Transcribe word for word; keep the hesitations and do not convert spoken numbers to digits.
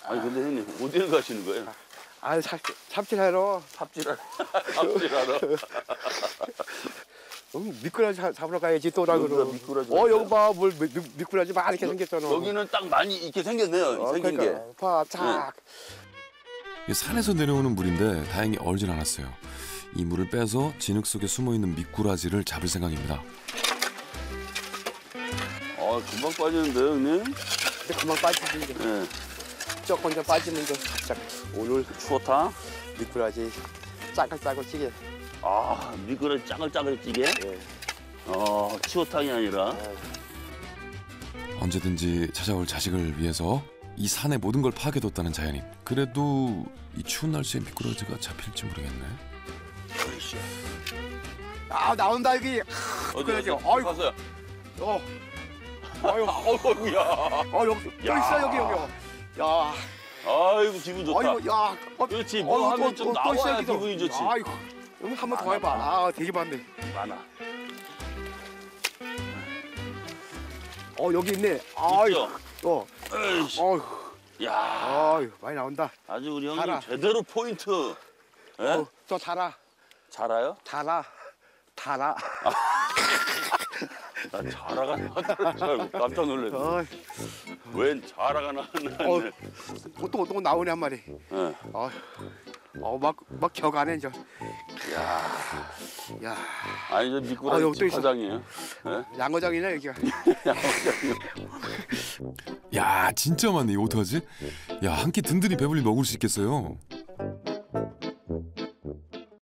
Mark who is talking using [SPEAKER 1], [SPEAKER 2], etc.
[SPEAKER 1] 아니 근데 형님 어디를 가시는 거예요?
[SPEAKER 2] 아, 삽, 삽질하러.
[SPEAKER 1] 삽질하러. 삽질하러.
[SPEAKER 2] 음, 미꾸라지 사- 잡으러 가야지 또락으로.
[SPEAKER 1] 여기가 미꾸라지
[SPEAKER 2] 어,
[SPEAKER 1] 같아요?
[SPEAKER 2] 여기 봐, 뭘 미, 미, 미꾸라지 많이 이렇게 생겼잖아.
[SPEAKER 1] 여기는 딱 많이 이렇게 생겼네요.
[SPEAKER 2] 어,
[SPEAKER 1] 생긴
[SPEAKER 2] 그러니까.
[SPEAKER 1] 게.
[SPEAKER 2] 봐, 쫙.
[SPEAKER 3] 이 산에서 내려오는 물인데 다행히 얼진 않았어요. 이 물을 빼서 진흙 속에 숨어있는 미꾸라지를 잡을 생각입니다.
[SPEAKER 1] 아 금방 빠지는데요, 형님?
[SPEAKER 2] 근데 그만 빠지지 이제.
[SPEAKER 1] 네.
[SPEAKER 2] 조금 더 빠지면 이제 살짝 오늘
[SPEAKER 1] 추어탕.
[SPEAKER 2] 미꾸라지 짜글짜글 찌개.
[SPEAKER 1] 아 미꾸라지 짜글짜글 찌개.
[SPEAKER 2] 예.
[SPEAKER 1] 어 추어탕이 아니라.
[SPEAKER 3] 언제든지 찾아올 자식을 위해서 이 산의 모든 걸 파괴뒀다는 자연인. 그래도 이 추운 날씨에 미꾸라지가 잡힐지 모르겠네.
[SPEAKER 2] 아, 나온다 여기.
[SPEAKER 1] 어디
[SPEAKER 2] 미꾸라지.
[SPEAKER 1] 어디
[SPEAKER 2] 아이고.
[SPEAKER 1] 봤어요?
[SPEAKER 2] 어. 아유,
[SPEAKER 1] 어이구야.
[SPEAKER 2] 어, 여기 또
[SPEAKER 1] 야.
[SPEAKER 2] 있어 여기 여기. 야.
[SPEAKER 1] 아이고 기분 좋다.
[SPEAKER 2] 아이고, 야. 어,
[SPEAKER 1] 그렇지, 뭐 하면 좀 나와야
[SPEAKER 2] 여기도.
[SPEAKER 1] 기분이 좋지.
[SPEAKER 2] 아이고. 여기 한 번 더
[SPEAKER 1] 많아,
[SPEAKER 2] 해봐.
[SPEAKER 1] 많아.
[SPEAKER 2] 아, 되게 많네.
[SPEAKER 1] 많아.
[SPEAKER 2] 어, 여기 있네. 아이고.
[SPEAKER 1] 있죠?
[SPEAKER 2] 어.
[SPEAKER 1] 에이씨.
[SPEAKER 2] 어휴.
[SPEAKER 1] 야,
[SPEAKER 2] 아유, 많이 나온다.
[SPEAKER 1] 아주 우리 형님
[SPEAKER 2] 달아.
[SPEAKER 1] 제대로 포인트. 예?
[SPEAKER 2] 어, 또 달아.
[SPEAKER 1] 잘아요?
[SPEAKER 2] 달아. 달아.
[SPEAKER 1] 난 자라가 나왔다는 줄 알고 깜짝 놀랐네.
[SPEAKER 2] 어,
[SPEAKER 1] 웬 자라가 나왔네.
[SPEAKER 2] 어, 또, 또 나오네 한 마리.
[SPEAKER 1] 예.
[SPEAKER 2] 어, 어, 막, 막 격하네, 이제.
[SPEAKER 1] 야,
[SPEAKER 2] 야,
[SPEAKER 1] 아니 저
[SPEAKER 2] 어,
[SPEAKER 1] 미꾸라지
[SPEAKER 2] 여기 또 있어.
[SPEAKER 1] 집화장이에요. 예?
[SPEAKER 2] 양어장이네, 여기가.
[SPEAKER 3] 야 진짜 많네. 이거 어떡하지? 야 한 끼 든든히 배불리 먹을 수 있겠어요.